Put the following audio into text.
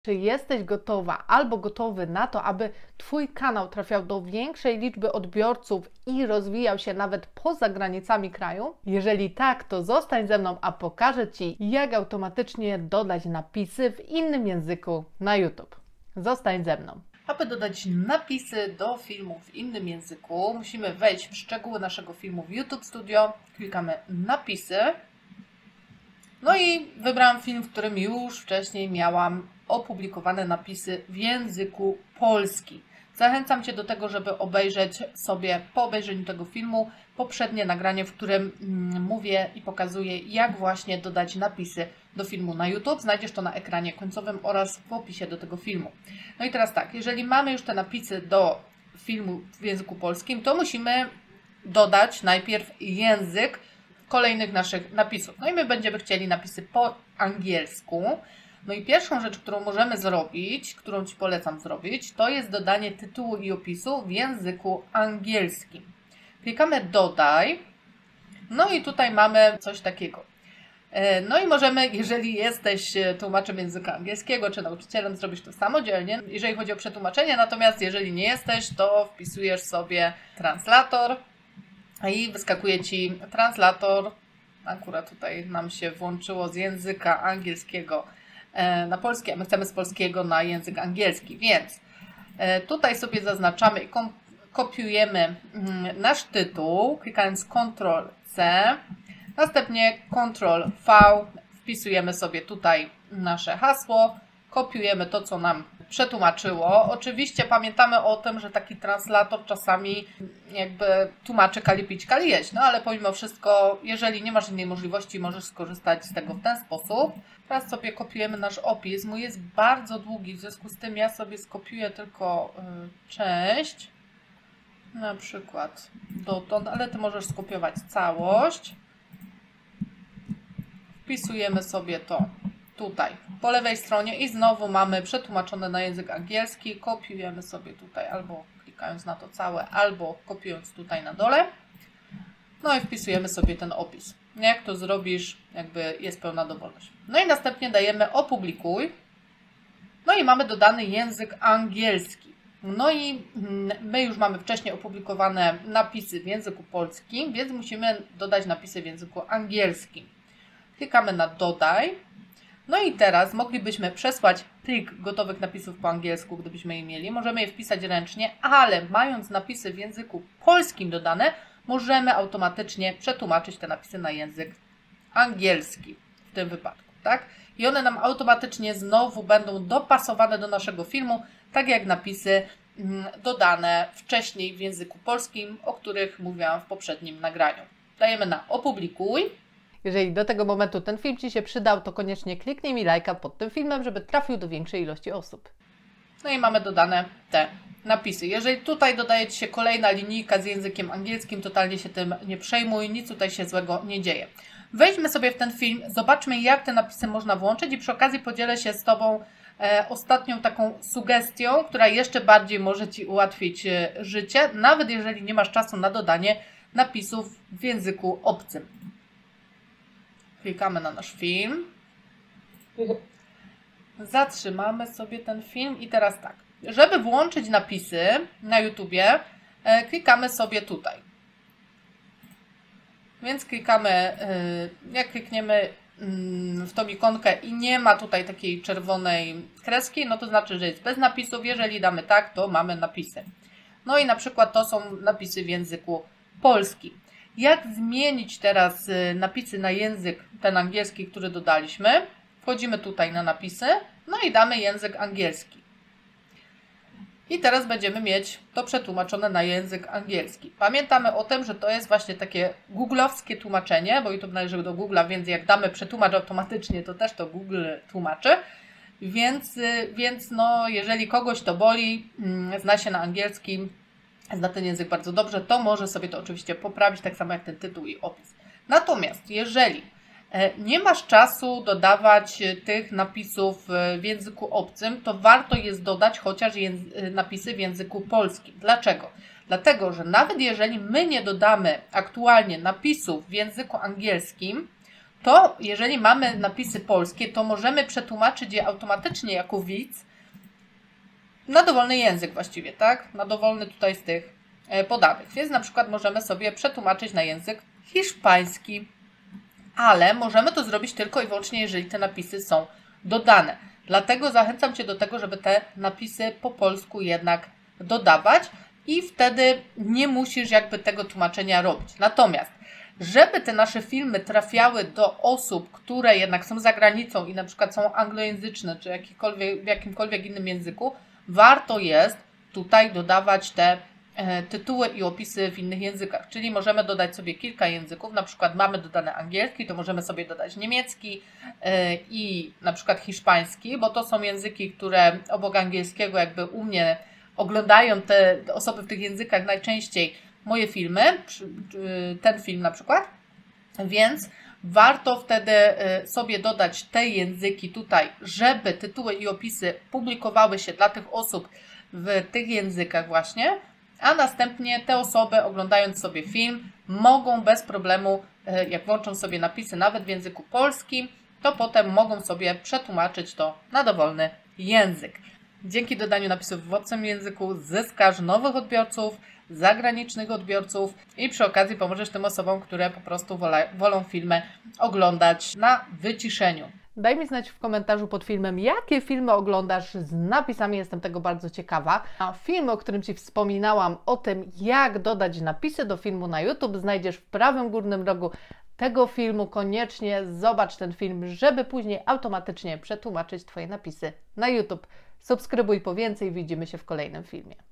Czy jesteś gotowa albo gotowy na to, aby Twój kanał trafiał do większej liczby odbiorców i rozwijał się nawet poza granicami kraju? Jeżeli tak, to zostań ze mną, a pokażę Ci, jak automatycznie dodać napisy w innym języku na YouTube. Zostań ze mną. Aby dodać napisy do filmu w innym języku, musimy wejść w szczegóły naszego filmu w YouTube Studio. Klikamy napisy. No i wybrałam film, w którym już wcześniej miałam opublikowane napisy w języku polskim. Zachęcam Cię do tego, żeby obejrzeć sobie po obejrzeniu tego filmu poprzednie nagranie, w którym mówię i pokazuję, jak właśnie dodać napisy do filmu na YouTube. Znajdziesz to na ekranie końcowym oraz w opisie do tego filmu. No i teraz tak, jeżeli mamy już te napisy do filmu w języku polskim, to musimy dodać najpierw język kolejnych naszych napisów. No i my będziemy chcieli napisy po angielsku. No i pierwszą rzecz, którą możemy zrobić, którą Ci polecam zrobić, to jest dodanie tytułu i opisu w języku angielskim. Klikamy dodaj. No i tutaj mamy coś takiego. No i możemy, jeżeli jesteś tłumaczem języka angielskiego czy nauczycielem, zrobić to samodzielnie, jeżeli chodzi o przetłumaczenie. Natomiast jeżeli nie jesteś, to wpisujesz sobie translator i wyskakuje Ci translator. Akurat tutaj nam się włączyło z języka angielskiego na polski, a my chcemy z polskiego na język angielski, więc tutaj sobie zaznaczamy i kopiujemy nasz tytuł, klikając Ctrl+C, następnie Ctrl+V, wpisujemy sobie tutaj nasze hasło, kopiujemy to, co nam przetłumaczyło. Oczywiście pamiętamy o tym, że taki translator czasami jakby tłumaczy kali pić, kali jeść, no ale pomimo wszystko, jeżeli nie masz innej możliwości, możesz skorzystać z tego w ten sposób. Teraz sobie kopiujemy nasz opis. Mój jest bardzo długi, w związku z tym ja sobie skopiuję tylko część, na przykład dotąd, ale Ty możesz skopiować całość. Wpisujemy sobie to tutaj po lewej stronie i znowu mamy przetłumaczone na język angielski. Kopiujemy sobie tutaj albo klikając na to całe, albo kopiując tutaj na dole. No i wpisujemy sobie ten opis. Jak to zrobisz, jakby jest pełna dowolność. No i następnie dajemy opublikuj. No i mamy dodany język angielski. No i my już mamy wcześniej opublikowane napisy w języku polskim, więc musimy dodać napisy w języku angielskim. Klikamy na dodaj. No i teraz moglibyśmy przesłać plik gotowych napisów po angielsku, gdybyśmy je mieli. Możemy je wpisać ręcznie, ale mając napisy w języku polskim dodane, możemy automatycznie przetłumaczyć te napisy na język angielski w tym wypadku, tak? I one nam automatycznie znowu będą dopasowane do naszego filmu, tak jak napisy dodane wcześniej w języku polskim, o których mówiłam w poprzednim nagraniu. Dajemy na opublikuj. Jeżeli do tego momentu ten film Ci się przydał, to koniecznie kliknij mi lajka pod tym filmem, żeby trafił do większej ilości osób. No i mamy dodane te napisy. Jeżeli tutaj dodaje Ci się kolejna linijka z językiem angielskim, totalnie się tym nie przejmuj, nic tutaj się złego nie dzieje. Wejdźmy sobie w ten film, zobaczmy, jak te napisy można włączyć i przy okazji podzielę się z Tobą ostatnią taką sugestią, która jeszcze bardziej może Ci ułatwić życie, nawet jeżeli nie masz czasu na dodanie napisów w języku obcym. Klikamy na nasz film. Zatrzymamy sobie ten film i teraz tak. Żeby włączyć napisy na YouTubie, klikamy sobie tutaj. Więc klikamy, jak klikniemy w tą ikonkę i nie ma tutaj takiej czerwonej kreski, no to znaczy, że jest bez napisów. Jeżeli damy tak, to mamy napisy. No i na przykład to są napisy w języku polskim. Jak zmienić teraz napisy na język ten angielski, który dodaliśmy? Wchodzimy tutaj na napisy, no i damy język angielski. I teraz będziemy mieć to przetłumaczone na język angielski. Pamiętamy o tym, że to jest właśnie takie googlowskie tłumaczenie, bo YouTube należy do Google'a, więc jak damy przetłumacz automatycznie, to też to Google tłumaczy. Więc no, jeżeli kogoś to boli, zna się na angielskim, zna ten język bardzo dobrze, to może sobie to oczywiście poprawić, tak samo jak ten tytuł i opis. Natomiast jeżeli nie masz czasu dodawać tych napisów w języku obcym, to warto jest dodać chociaż napisy w języku polskim. Dlaczego? Dlatego, że nawet jeżeli my nie dodamy aktualnie napisów w języku angielskim, to jeżeli mamy napisy polskie, to możemy przetłumaczyć je automatycznie jako widz na dowolny język właściwie, tak? Na dowolny tutaj z tych podanych. Więc na przykład możemy sobie przetłumaczyć na język hiszpański, ale możemy to zrobić tylko i wyłącznie, jeżeli te napisy są dodane. Dlatego zachęcam Cię do tego, żeby te napisy po polsku jednak dodawać i wtedy nie musisz jakby tego tłumaczenia robić. Natomiast, żeby te nasze filmy trafiały do osób, które jednak są za granicą i na przykład są anglojęzyczne, czy w jakimkolwiek innym języku, warto jest tutaj dodawać te tytuły i opisy w innych językach. Czyli możemy dodać sobie kilka języków, na przykład mamy dodane angielski, to możemy sobie dodać niemiecki i na przykład hiszpański, bo to są języki, które obok angielskiego jakby u mnie oglądają te osoby w tych językach najczęściej moje filmy, ten film na przykład, więc warto wtedy sobie dodać te języki tutaj, żeby tytuły i opisy publikowały się dla tych osób w tych językach właśnie, a następnie te osoby, oglądając sobie film, mogą bez problemu, jak włączą sobie napisy nawet w języku polskim, to potem mogą sobie przetłumaczyć to na dowolny język. Dzięki dodaniu napisów w obcym języku zyskasz nowych odbiorców, zagranicznych odbiorców i przy okazji pomożesz tym osobom, które po prostu wolą filmy oglądać na wyciszeniu. Daj mi znać w komentarzu pod filmem, jakie filmy oglądasz z napisami, jestem tego bardzo ciekawa. A film, o którym Ci wspominałam, o tym, jak dodać napisy do filmu na YouTube, znajdziesz w prawym górnym rogu tego filmu. Koniecznie zobacz ten film, żeby później automatycznie przetłumaczyć Twoje napisy na YouTube. Subskrybuj po więcej, widzimy się w kolejnym filmie.